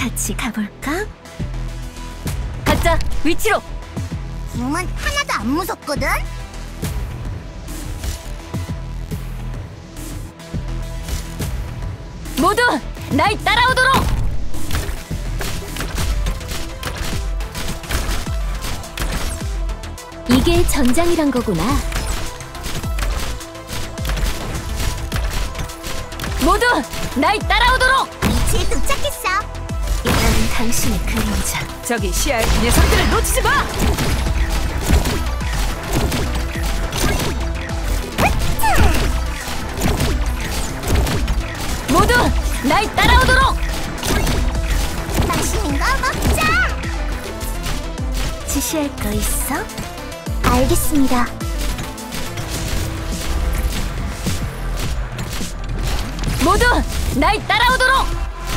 같이 가볼까? 각자 위치로! 궁은 하나도 안 무섭거든? 모두 날 따라오도록! 이게 전장이란 거구나. 모두 날 따라오도록! 위치에 도착했어. 나는 당신의 그림자. 저기 시야에 녀석들을 놓치지 마! 모두 날 따라오도록! 맛있는 거 먹자. 지시할 거 있어? 알겠습니다. 모두 날 따라오도록!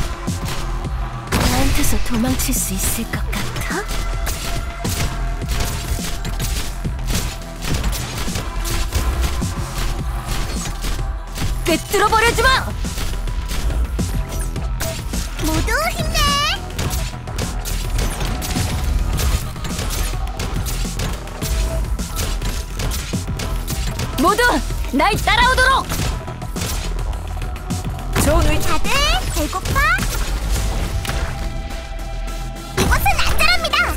나한테서 도망칠 수 있을 것 같아? 꿰뚫어버려지 마! 모두 힘내. 모두 날 따라오도록! 좋은 위 다들 배고파? 이곳은 안전합니다.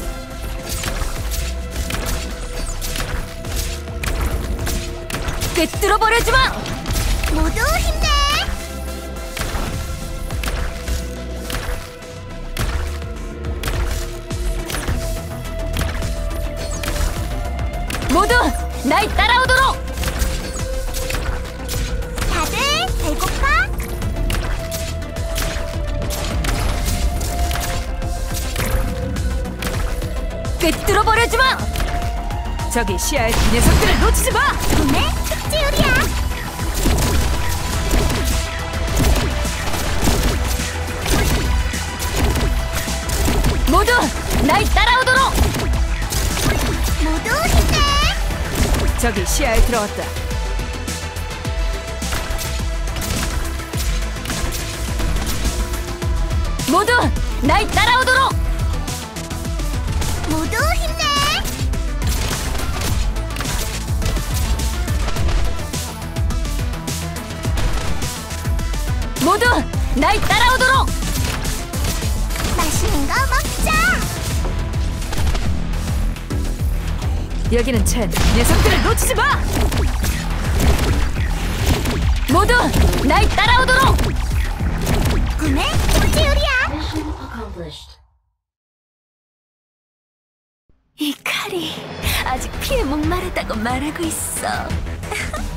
꿰뚫어버려지 마! 모두 힘내. 모두 날 따라오도록! 다들 배고파? 꿰뚫어버려지 마! 저기 시야에 녀석들을 놓치지 마! 꿈의 특지요리야. 모두 날 따라오도록! 모두 힘내. 저기 시야에 들어왔다. 모두 날 따라오도록! 모두 힘내. 모두 날 따라오도록! 맛있는 거 먹자. 여기는 첸, 녀석들을 놓치지 마! 모두 날 따라오도록! 꿈의 특지요리야. 이 칼이 아직 피에 목마르다고 말하고 있어.